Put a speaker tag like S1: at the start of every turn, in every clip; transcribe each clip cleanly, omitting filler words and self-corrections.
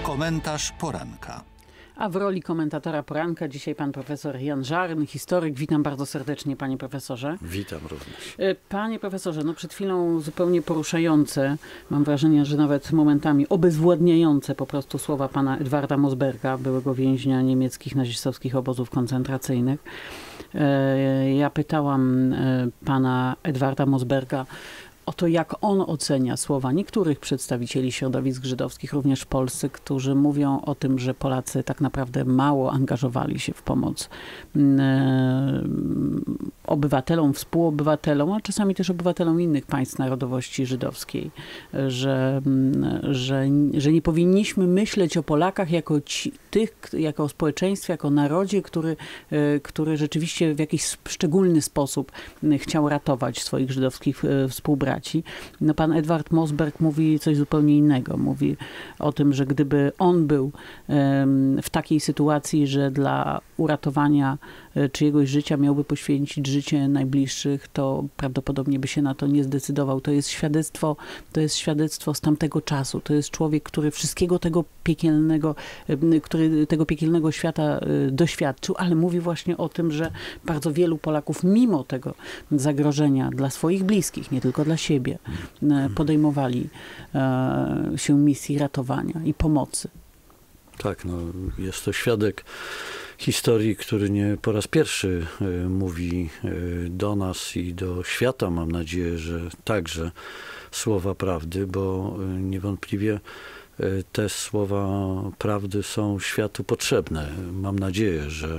S1: Komentarz poranka.
S2: A w roli komentatora poranka dzisiaj pan profesor Jan Żaryn, historyk. Witam bardzo serdecznie, panie profesorze.
S3: Witam również.
S2: Panie profesorze, no przed chwilą zupełnie poruszające, mam wrażenie, że nawet momentami obezwładniające po prostu słowa pana Edwarda Mosberga, byłego więźnia niemieckich nazistowskich obozów koncentracyjnych. Ja pytałam pana Edwarda Mosberga o to, jak on ocenia słowa niektórych przedstawicieli środowisk żydowskich, również w Polsce, którzy mówią o tym, że Polacy tak naprawdę mało angażowali się w pomoc obywatelom, współobywatelom, a czasami też obywatelom innych państw narodowości żydowskiej, że nie powinniśmy myśleć o Polakach jako jako o społeczeństwie, jako o narodzie, który rzeczywiście w jakiś szczególny sposób chciał ratować swoich żydowskich współbraci. No, pan Edward Mosberg mówi coś zupełnie innego. Mówi o tym, że gdyby on był w takiej sytuacji, że dla uratowania czyjegoś życia miałby poświęcić życie najbliższych, to prawdopodobnie by się na to nie zdecydował. To jest świadectwo z tamtego czasu. To jest człowiek, który wszystkiego tego piekielnego świata doświadczył, ale mówi właśnie o tym, że bardzo wielu Polaków mimo tego zagrożenia dla swoich bliskich, nie tylko dla siebie, podejmowali się misji ratowania i pomocy.
S3: Tak, no, jest to świadek historii, który nie po raz pierwszy mówi do nas i do świata, mam nadzieję, że także słowa prawdy, bo niewątpliwie te słowa prawdy są światu potrzebne. Mam nadzieję, że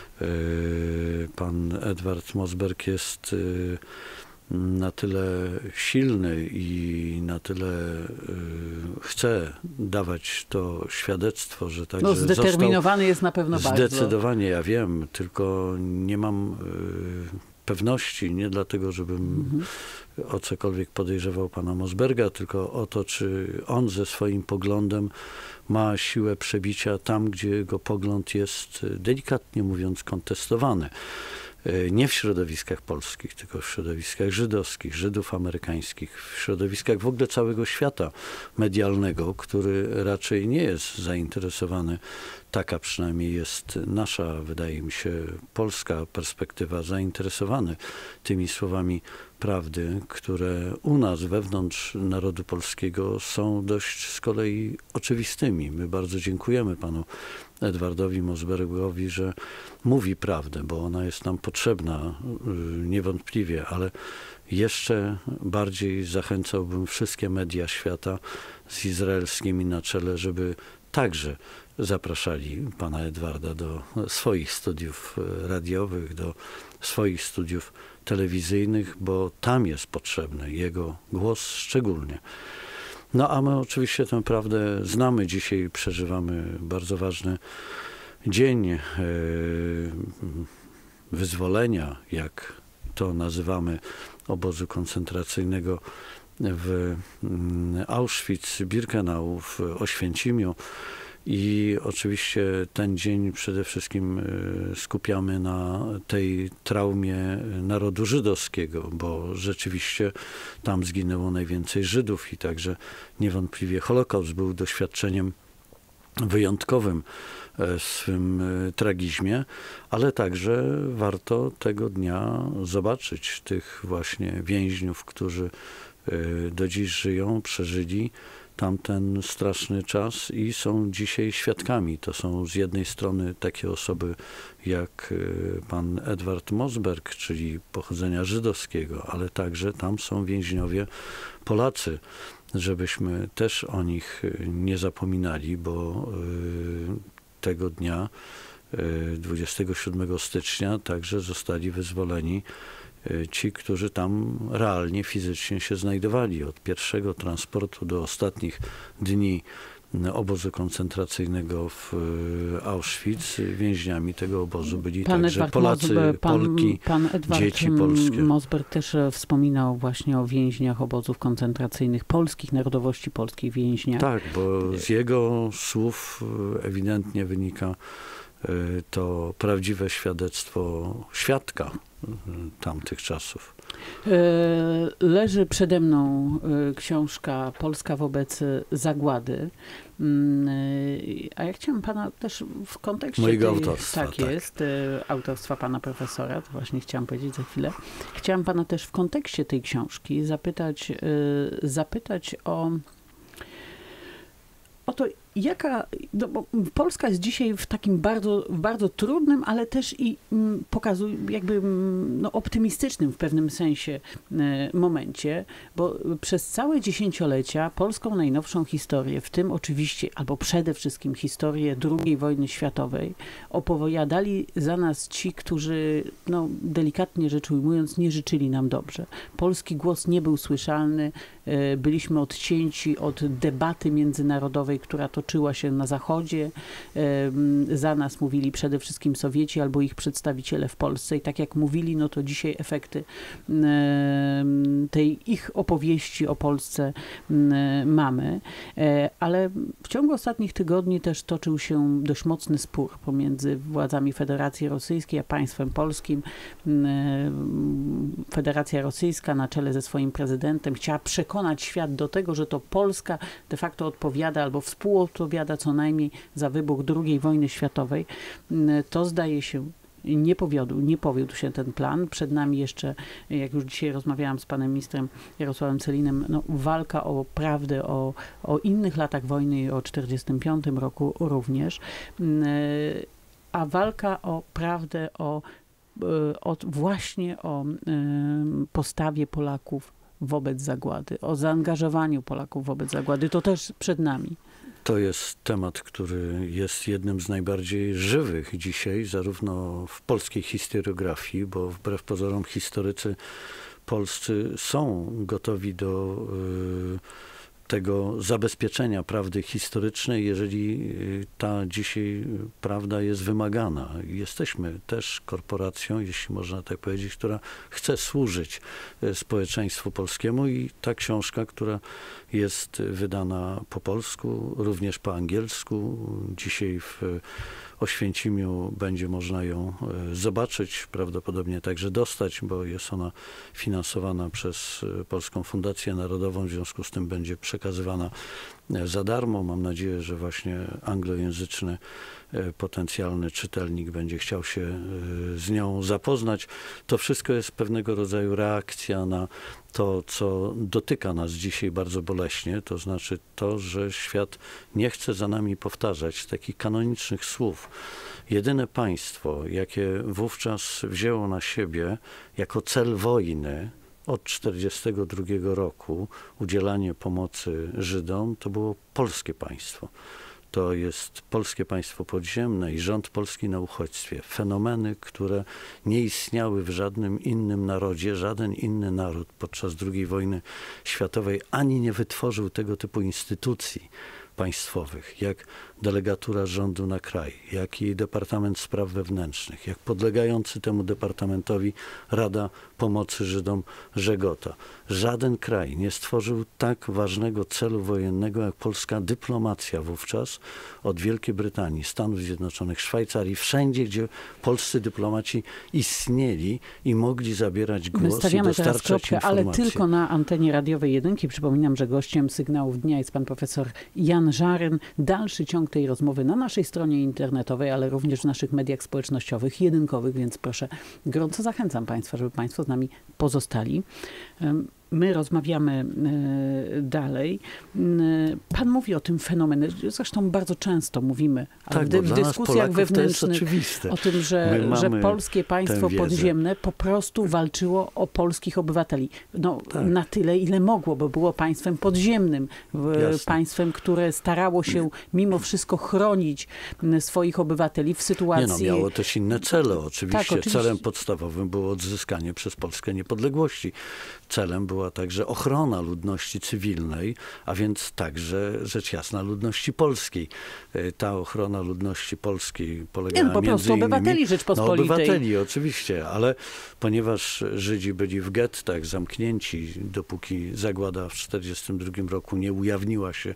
S3: pan Edward Mosberg jest na tyle silny i na tyle chce dawać to świadectwo, że także
S2: zdeternowany jest na pewno bardzo.
S3: Zdecydowanie, ja wiem, tylko nie mam pewności, nie dlatego, żebym o cokolwiek podejrzewał pana Mosberga, tylko o to, czy on ze swoim poglądem ma siłę przebicia tam, gdzie jego pogląd jest, delikatnie mówiąc, kontestowany. Nie w środowiskach polskich, tylko w środowiskach żydowskich, Żydów amerykańskich, w środowiskach w ogóle całego świata medialnego, który raczej nie jest zainteresowany, taka przynajmniej jest nasza, wydaje mi się, polska perspektywa, zainteresowany tymi słowami prawdy, które u nas wewnątrz narodu polskiego są dość z kolei oczywistymi. My bardzo dziękujemy panu Edwardowi Mosbergowi, że mówi prawdę, bo ona jest nam potrzebna niewątpliwie, ale jeszcze bardziej zachęcałbym wszystkie media świata z izraelskimi na czele, żeby także zapraszali pana Edwarda do swoich studiów radiowych, do swoich studiów telewizyjnych, bo tam jest potrzebny jego głos szczególnie. No a my oczywiście tę prawdę znamy. Dzisiaj przeżywamy bardzo ważny dzień wyzwolenia, jak to nazywamy, obozu koncentracyjnego w Auschwitz-Birkenau, w Oświęcimiu. I oczywiście ten dzień przede wszystkim skupiamy na tej traumie narodu żydowskiego, bo rzeczywiście tam zginęło najwięcej Żydów i także niewątpliwie Holokaust był doświadczeniem wyjątkowym w swym tragizmie, ale także warto tego dnia zobaczyć tych właśnie więźniów, którzy do dziś żyją, przeżyli tamten straszny czas i są dzisiaj świadkami. To są z jednej strony takie osoby jak pan Edward Mosberg, czyli pochodzenia żydowskiego, ale także tam są więźniowie Polacy, żebyśmy też o nich nie zapominali, bo tego dnia, 27 stycznia, także zostali wyzwoleni ci, którzy tam realnie, fizycznie się znajdowali. Od pierwszego transportu do ostatnich dni obozu koncentracyjnego w Auschwitz. Więźniami tego obozu byli także Polacy, Polki, dzieci polskie.
S2: Mosberg też wspominał właśnie o więźniach obozów koncentracyjnych polskich, narodowości polskiej więźniach.
S3: Tak, bo z jego słów ewidentnie wynika to prawdziwe świadectwo świadka tamtych czasów.
S2: Leży przede mną książka Polska wobec zagłady. A ja chciałam pana też w kontekście
S3: mojego autorstwa.
S2: Tak jest, autorstwa pana profesora, to właśnie chciałam powiedzieć za chwilę. Chciałam pana też w kontekście tej książki zapytać o to, bo Polska jest dzisiaj w takim bardzo trudnym, ale też i pokazuje jakby optymistycznym w pewnym sensie momencie, bo przez całe dziesięciolecia polską najnowszą historię, w tym oczywiście, albo przede wszystkim historię II wojny światowej, opowiadali za nas ci, którzy, delikatnie rzecz ujmując, nie życzyli nam dobrze. Polski głos nie był słyszalny, byliśmy odcięci od debaty międzynarodowej, która toczyła się na Zachodzie. Za nas mówili przede wszystkim Sowieci albo ich przedstawiciele w Polsce i tak jak mówili, to dzisiaj efekty tej ich opowieści o Polsce mamy. Ale w ciągu ostatnich tygodni też toczył się dość mocny spór pomiędzy władzami Federacji Rosyjskiej a państwem polskim. Federacja Rosyjska na czele ze swoim prezydentem chciała przekonać świat do tego, że to Polska de facto odpowiada albo współodpowiada co najmniej za wybuch II wojny światowej. To zdaje się nie powiódł się ten plan. Przed nami jeszcze, jak już dzisiaj rozmawiałam z panem ministrem Jarosławem Sellinem, walka o prawdę, o innych latach wojny i o 1945 roku również. A walka o prawdę, właśnie o postawie Polaków wobec zagłady, o zaangażowaniu Polaków wobec zagłady, to też przed nami.
S3: To jest temat, który jest jednym z najbardziej żywych dzisiaj, zarówno w polskiej historiografii, bo wbrew pozorom historycy polscy są gotowi do tego zabezpieczenia prawdy historycznej, jeżeli ta dzisiaj prawda jest wymagana. Jesteśmy też korporacją, jeśli można tak powiedzieć, która chce służyć społeczeństwu polskiemu i ta książka, która jest wydana po polsku, również po angielsku, dzisiaj w Oświęcimiu będzie można ją zobaczyć, prawdopodobnie także dostać, bo jest ona finansowana przez Polską Fundację Narodową, w związku z tym będzie przekazywana za darmo. Mam nadzieję, że właśnie anglojęzyczny potencjalny czytelnik będzie chciał się z nią zapoznać. To wszystko jest pewnego rodzaju reakcja na to, co dotyka nas dzisiaj bardzo boleśnie, to znaczy to, że świat nie chce za nami powtarzać takich kanonicznych słów. Jedyne państwo, jakie wówczas wzięło na siebie jako cel wojny od 1942 roku udzielanie pomocy Żydom, to było polskie państwo. To jest polskie państwo podziemne i rząd polski na uchodźstwie. Fenomeny, które nie istniały w żadnym innym narodzie. Żaden inny naród podczas II wojny światowej ani nie wytworzył tego typu instytucji państwowych, jak delegatura rządu na kraj, jak i Departament Spraw Wewnętrznych, jak podlegający temu departamentowi Rada Pomocy Żydom Żegota. Żaden kraj nie stworzył tak ważnego celu wojennego jak polska dyplomacja wówczas od Wielkiej Brytanii, Stanów Zjednoczonych, Szwajcarii, wszędzie, gdzie polscy dyplomaci istnieli i mogli zabierać głos i
S2: Stawiamy teraz kropkę,
S3: informacje.
S2: ale tylko na antenie radiowej Jedynki. Przypominam, że gościem Sygnałów Dnia jest pan profesor Jan Żaryn. Dalszy ciąg tej rozmowy na naszej stronie internetowej, ale również w naszych mediach społecznościowych, jedynkowych, więc proszę, gorąco zachęcam państwa, żeby państwo z nami pozostali. My rozmawiamy dalej. Pan mówi o tym fenomenie, zresztą bardzo często mówimy, ale
S3: Tak,
S2: w dyskusjach wewnętrznych
S3: o
S2: tym, że polskie państwo podziemne po prostu walczyło o polskich obywateli. Na tyle, ile mogło, bo było państwem podziemnym, państwem, które starało się mimo wszystko chronić swoich obywateli w sytuacji...
S3: miało też inne cele oczywiście.
S2: Tak, oczywiście.
S3: Celem podstawowym było odzyskanie przez Polskę niepodległości. Celem było była także ochrona ludności cywilnej, a więc także rzecz jasna ludności polskiej. Ta ochrona ludności polskiej polegała
S2: po prostu
S3: między
S2: obywateli
S3: innymi
S2: Rzeczpospolitej.
S3: na obywateli oczywiście, ale ponieważ Żydzi byli w gettach zamknięci, dopóki zagłada w 1942 roku nie ujawniła się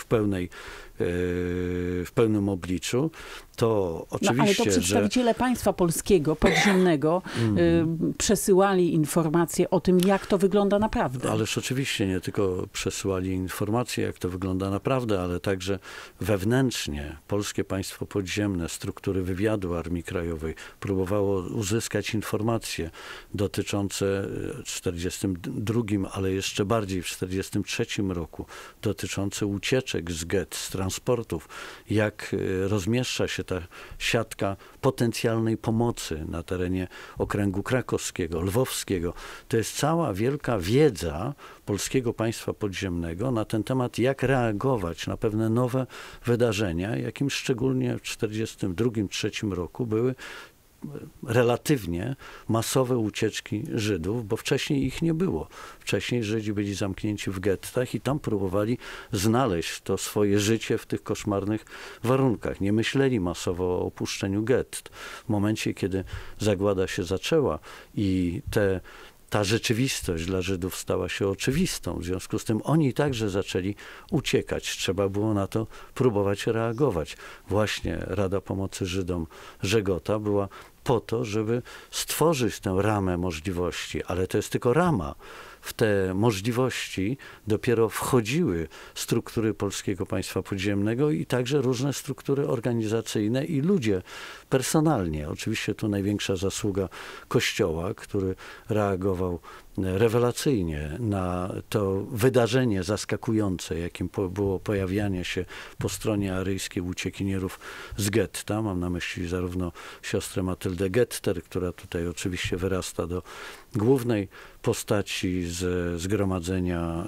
S3: w pełnym obliczu, to oczywiście,
S2: ale to przedstawiciele państwa polskiego, podziemnego przesyłali informacje o tym, jak to wygląda naprawdę.
S3: Ależ oczywiście nie tylko przesyłali informacje, jak to wygląda naprawdę, ale także wewnętrznie polskie państwo podziemne, struktury wywiadu Armii Krajowej próbowało uzyskać informacje dotyczące w 1942, ale jeszcze bardziej w 1943 roku, dotyczące ucieczek z gett, z transportów, jak rozmieszcza się ta siatka potencjalnej pomocy na terenie okręgu krakowskiego, lwowskiego. To jest cała wielka wiedza polskiego państwa podziemnego na ten temat, jak reagować na pewne nowe wydarzenia, jakim szczególnie w 1942-1943 roku były relatywnie masowe ucieczki Żydów, bo wcześniej ich nie było. Wcześniej Żydzi byli zamknięci w gettach i tam próbowali znaleźć to swoje życie w tych koszmarnych warunkach. Nie myśleli masowo o opuszczeniu gett. W momencie, kiedy zagłada się zaczęła i ta rzeczywistość dla Żydów stała się oczywistą. W związku z tym oni także zaczęli uciekać. Trzeba było na to próbować reagować. Właśnie Rada Pomocy Żydom Żegota była po to, żeby stworzyć tę ramę możliwości, ale to jest tylko rama. W te możliwości dopiero wchodziły struktury polskiego państwa podziemnego i także różne struktury organizacyjne i ludzie personalnie. Oczywiście tu największa zasługa Kościoła, który reagował rewelacyjnie na to wydarzenie zaskakujące, jakim było pojawianie się po stronie aryjskiej uciekinierów z getta. Mam na myśli zarówno siostrę Matyldę Getter, która tutaj oczywiście wyrasta do głównej postaci ze zgromadzenia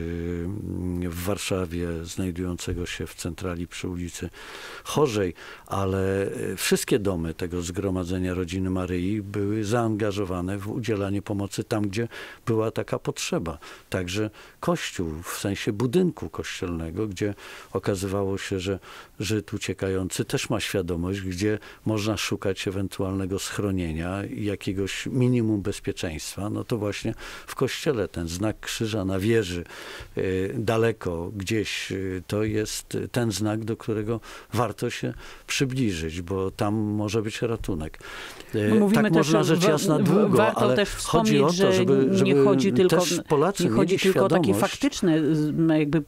S3: w Warszawie, znajdującego się w centrali przy ulicy Chorzej, ale wszystkie domy tego zgromadzenia rodziny Maryi były zaangażowane w udzielanie pomocy tam, gdzie była taka potrzeba. Także Kościół, w sensie budynku kościelnego, gdzie okazywało się, że Żyd uciekający też ma świadomość, gdzie można szukać ewentualnego schronienia i jakiegoś minimum bezpieczeństwa, no to właśnie w kościele ten znak krzyża na wieży daleko gdzieś, to jest ten znak, do którego warto się przybliżyć, bo tam może być ratunek.
S2: Mówimy
S3: tak
S2: też,
S3: można rzecz jasna długo,
S2: warto
S3: ale
S2: też
S3: chodzi o to,
S2: że
S3: żeby
S2: nie chodzi tylko,
S3: też Polacy
S2: nie chodzi
S3: mieli
S2: tylko o takie
S3: świadomość.
S2: faktyczne, jakby,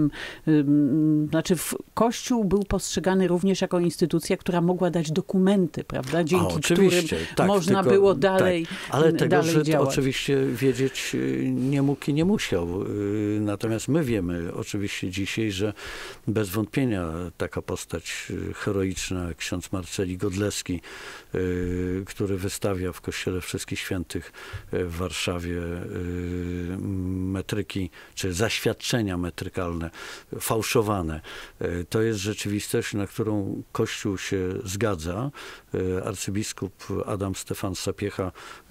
S2: znaczy Kościół był postrzegany również jako instytucja, która mogła dać dokumenty, prawda, dzięki którym można było dalej
S3: tak. Ale tego
S2: dalej
S3: Żyd
S2: działać.
S3: oczywiście wiedzieć nie mógł i nie musiał. Natomiast my wiemy oczywiście dzisiaj, że bez wątpienia taka postać heroiczna, jak ksiądz Marceli Godlewski, który wystawia w Kościele Wszystkich Świętych w Warszawie metryki, czy zaświadczenia metrykalne, fałszowane. To jest rzeczywistość, na którą Kościół się zgadza. Arcybiskup Adam Stefan Sapiecha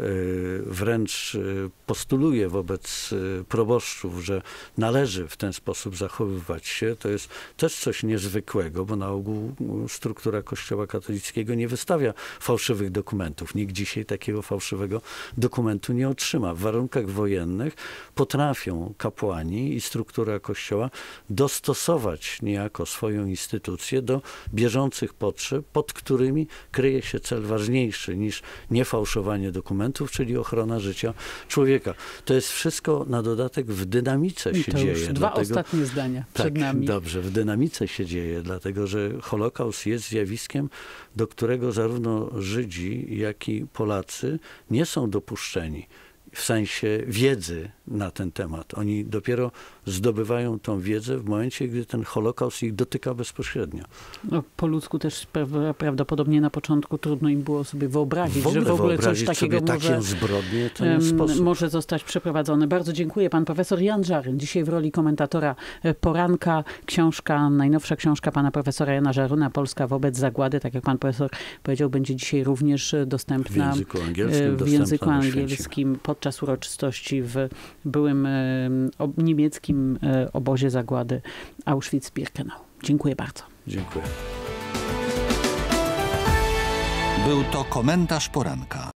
S3: wręcz postuluje wobec proboszczów, że należy w ten sposób zachowywać się. To jest też coś niezwykłego, bo na ogół struktura Kościoła katolickiego nie wystawia fałszywych dokumentów. Nikt dzisiaj takiego fałszywego dokumentu nie otrzyma. W warunkach wojennych potrafią kapłani i struktura Kościoła dostosować niejako swoją instytucję do bieżących potrzeb, pod którymi kryje się cel ważniejszy niż niefałszowanie dokumentów, czyli ochrona życia człowieka. To jest wszystko na dodatek w dynamice się
S2: to
S3: dzieje.
S2: już dwa ostatnie zdania przed nami.
S3: Dobrze, w dynamice się dzieje, dlatego że Holokaust jest zjawiskiem, do którego zarówno Żydzi, jak i Polacy nie są dopuszczeni w sensie wiedzy na ten temat. Oni dopiero zdobywają tą wiedzę w momencie, gdy ten Holokaust ich dotyka bezpośrednio.
S2: No, po ludzku też prawdopodobnie na początku trudno im było sobie wyobrazić, że w ogóle coś takiego
S3: taką zbrodnię w ten sposób
S2: może zostać przeprowadzone. Bardzo dziękuję. Pan profesor Jan Żaryn, dzisiaj w roli komentatora poranka. Najnowsza książka pana profesora Jana Żaryna, Polska wobec zagłady, tak jak pan profesor powiedział, będzie dzisiaj również dostępna
S3: w języku
S2: angielskim podczas uroczystości w byłym niemieckim obozie zagłady Auschwitz-Birkenau. Dziękuję bardzo.
S3: Dziękuję.
S1: Był to komentarz poranka.